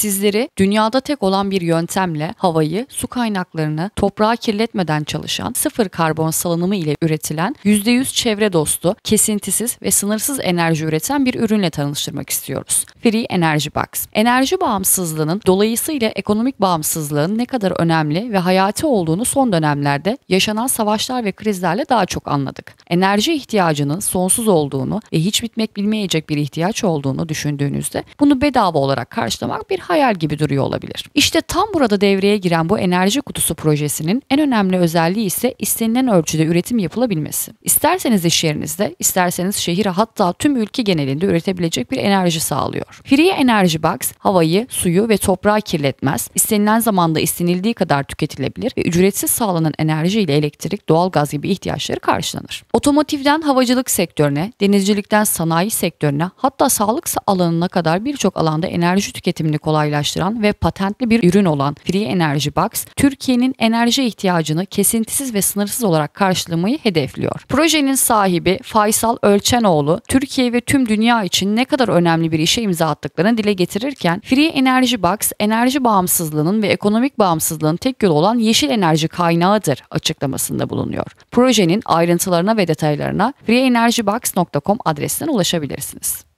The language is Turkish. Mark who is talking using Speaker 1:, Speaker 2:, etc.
Speaker 1: Sizleri dünyada tek olan bir yöntemle havayı, su kaynaklarını, toprağı kirletmeden çalışan, sıfır karbon salınımı ile üretilen, %100 çevre dostu, kesintisiz ve sınırsız enerji üreten bir ürünle tanıştırmak istiyoruz. Free Energy Box. Enerji bağımsızlığının dolayısıyla ekonomik bağımsızlığın ne kadar önemli ve hayati olduğunu son dönemlerde yaşanan savaşlar ve krizlerle daha çok anladık. Enerji ihtiyacının sonsuz olduğunu ve hiç bitmek bilmeyecek bir ihtiyaç olduğunu düşündüğünüzde bunu bedava olarak karşılamak bir hayal gibi duruyor olabilir. İşte tam burada devreye giren bu enerji kutusu projesinin en önemli özelliği ise istenilen ölçüde üretim yapılabilmesi. İsterseniz iş yerinizde, isterseniz şehir, hatta tüm ülke genelinde üretebilecek bir enerji sağlıyor. Free Energy Box havayı, suyu ve toprağı kirletmez, istenilen zamanda istenildiği kadar tüketilebilir ve ücretsiz sağlanan enerji ile elektrik, doğalgaz gibi ihtiyaçları karşılanır. Otomotivden havacılık sektörüne, denizcilikten sanayi sektörüne, hatta sağlık alanına kadar birçok alanda enerji tüketimini kolaylaştıran ve patentli bir ürün olan Free Energy Box, Türkiye'nin enerji ihtiyacını kesintisiz ve sınırsız olarak karşılamayı hedefliyor. Projenin sahibi Faysal Ölçenoğlu, Türkiye ve tüm dünya için ne kadar önemli bir işe imza attıklarını dile getirirken, Free Energy Box, enerji bağımsızlığının ve ekonomik bağımsızlığın tek yolu olan yeşil enerji kaynağıdır açıklamasında bulunuyor. Projenin ayrıntılarına ve detaylarına freeenergybox.com adresinden ulaşabilirsiniz.